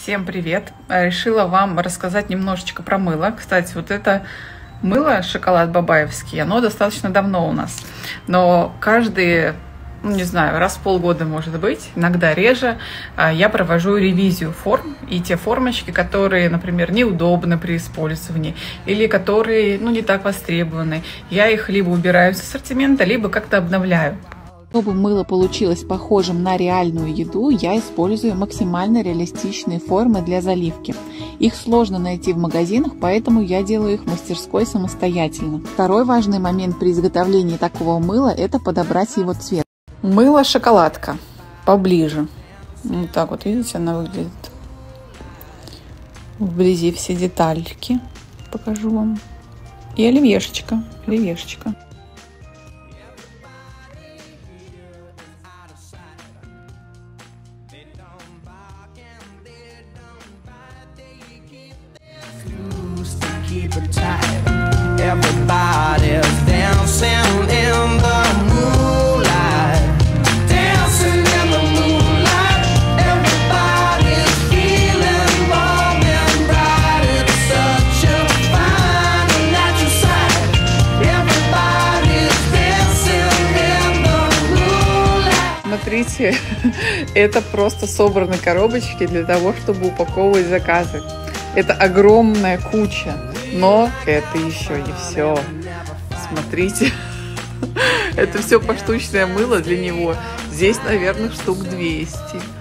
Всем привет! Решила вам рассказать немножечко про мыло. Кстати, вот это мыло шоколад бабаевский, оно достаточно давно у нас. Но каждый, не знаю, раз в полгода, может быть, иногда реже, я провожу ревизию форм. И те формочки, которые, например, неудобны при использовании или которые, не так востребованы, я их либо убираю из ассортимента, либо как-то обновляю. Чтобы мыло получилось похожим на реальную еду, я использую максимально реалистичные формы для заливки. Их сложно найти в магазинах, поэтому я делаю их в мастерской самостоятельно. Второй важный момент при изготовлении такого мыла – это подобрать его цвет. Мыло шоколадка. Поближе. Вот так вот, видите, она выглядит. Вблизи все детальки покажу вам. И оливьешечка. Оливьешечка. Everybody's dancing in the moonlight, dancing in the moonlight. Everybody's feeling warm and bright. It's such a fine and natural sight. Everybody's dancing in the moonlight. Смотрите, это просто собраны коробочки для того, чтобы упаковывать заказы. Это огромная куча. Но это еще не все. Смотрите, это все поштучное мыло для него. Здесь, наверное, штук 200.